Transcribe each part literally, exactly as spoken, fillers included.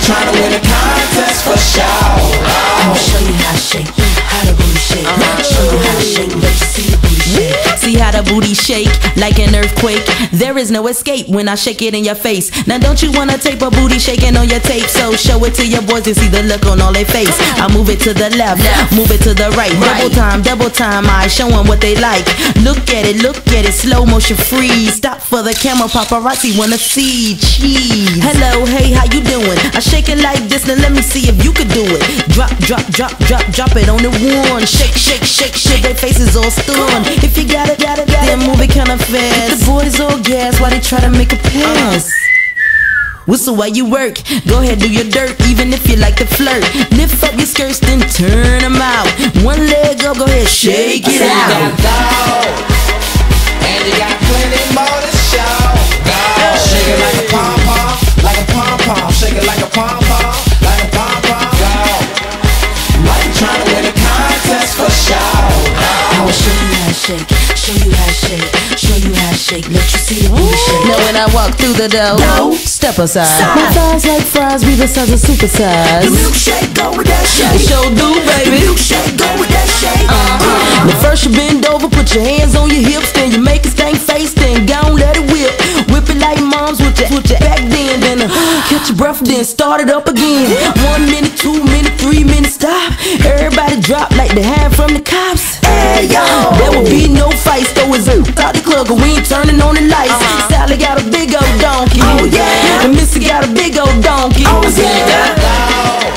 tryna win a contest for sure. I'ma show you how to shake, how to booty shake. Show you how to shake, let you see the booty shake. See how the booty shake like an earthquake. There is no escape when I shake it in your face. Now don't you wanna tape a booty shaking on your tape? So show it to your boys and see the look on all their face. I move it to the left, move it to the right. Double time, double time, I show them what they like. Look at it, look at it, slow motion freeze. Stop for the camera, paparazzi wanna see. Cheese. Hello, hey, how you doing? I shake it like this, now let me see if you could do it. Drop, drop, drop, drop, drop it on the one. Shake, shake, shake, shake, their faces all stunned. If you got it, got it, got it, then move it kinda fast. The boys all gas while they try to make a pass. Whistle while you work, go ahead do your dirt, even if you like to flirt. Lift up your skirts, then turn them out. One leg up, go ahead, shake it out. You got those, and you got plenty more to show. Go, shake it like a pom-pom, like a pom-pom. Shake it like a pom-pom, like a pom-pom. Go, like you tryna win a contest for sure. I'ma show you how to shake, show you how to shake, show you how to shake, let you see the booty shake. Now when I walk through the door, no. Step aside. Side. My thighs like fries, be the size of super size. The milkshake go with that shake. Show do, baby. The milkshake go with that shake. Uh-huh. Now first you bend over, put your hands on your hips, then you make a stank face, then go let it whip. Whip it like moms with your, with your back then, then uh, catch your breath, then start it up again. One minute, two minute, three minutes, stop. Everybody drop like they hide from the cops. Hey yo, there will be no fights, though it's out the club, cause we ain't turning on the lights. Uh-huh. Sally got a big old donkey. Oh yeah. And Missy got a big old donkey. Oh You yeah. got those,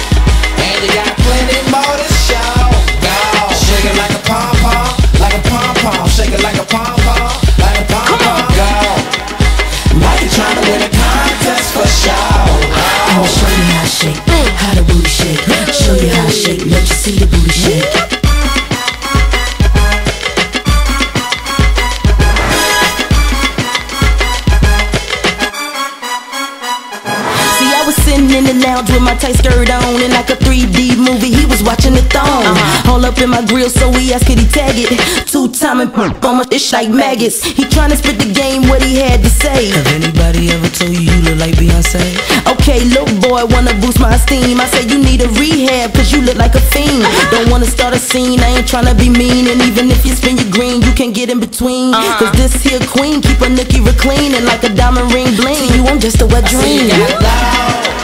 and you got plenty more to show. Go, shake it like a pom-pom, like a pom-pom. Shake it like a pom-pom, like a pom-pom. Go, like you tryna win a contest for sure. I'ma show you how to shake, how to booty shake. Show you how to shake, let you see the booty shake. Sitting in the lounge with my tight skirt on, and like a three D movie, he was watching the thong. Uh-huh. All up in my grill, so we asked could he tag it. Two time and on my ish like maggots. He tryna spit the game, what he had to say. Have anybody ever told you you look like Beyonce? Okay, little boy, wanna boost my esteem. I say you need a rehab, cause you look like a fiend. Uh-huh. Don't wanna start a scene, I ain't tryna be mean. And even if you spin your green, you can't get in between. Uh-huh. Cause this here queen keep a nookie clean, and like a diamond ring bling. To you, I'm just a wet dream. I see you got those,